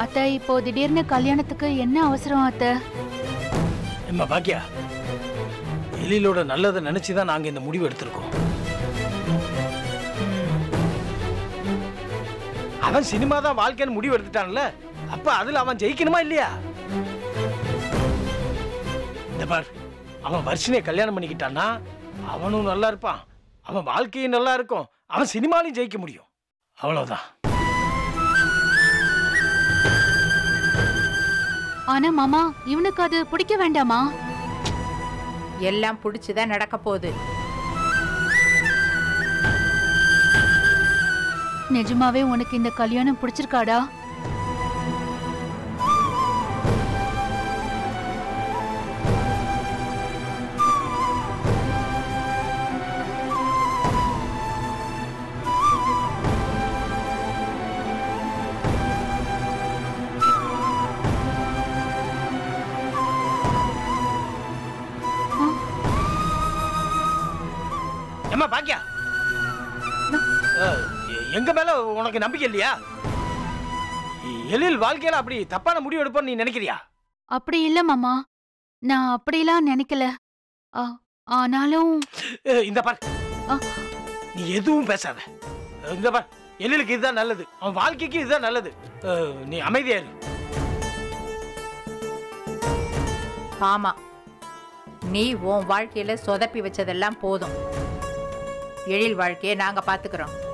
அத்தை இப்போ திடீர்னு கல்யாணத்துக்கு என்ன அவசரம் அத்தை? எம்மா பாக்கியா, எழிலோட நல்லதை நினைச்சுதான் நாங்க இந்த முடிவு எடுத்திருக்கோம். அவன் சினிமா தான் வாழ்க்கைன்னு முடிவு எடுத்துட்டான்ல, அப்ப அதுல அவன் ஜெயிக்கணுமா இல்லையா? இந்த பார், அவன் வர்ஷினியை கல்யாணம் பண்ணிக்கிட்டான்னா அவனும் நல்லா இருப்பான், அவன் வாழ்க்கையும் நல்லா இருக்கும், அவன் சினிமாலையும் ஜெயிக்க முடியும். அவ்வளவுதான். ஆனா மாமா, இவனுக்கு அது பிடிக்க வேண்டாமா? எல்லாம் பிடிச்சுதான் நடக்க போகுது. நிஜமாவே உனக்கு இந்த கல்யாணம் பிடிச்சிருக்காடா? ஏம்மா பாக்கியா, எங்க மேல உனக்கு நம்பிக்கை இல்லையா? எழில் வாழ்க்கையில அப்படி தப்பான முடிவு எடுப்போம் நீ நினைக்கிறியா? அப்படி இல்ல மாமா, நான் அப்படிலாம் நினைக்கல. ஆனாலும் இந்த பார், நீ எதுவும் பேசாத. இந்த பார், எழிலுக்கு இதுதான் நல்லது, அவன் வாழ்க்கைக்கு இதுதான் நல்லது. நீ அமைதியா இரு. ஆமா, நீ உன் வாழ்க்கையில சொதப்பி வச்சதெல்லாம் போதும். எழில் வாழ்க்கையை நாங்க பாத்துக்கிறோம்.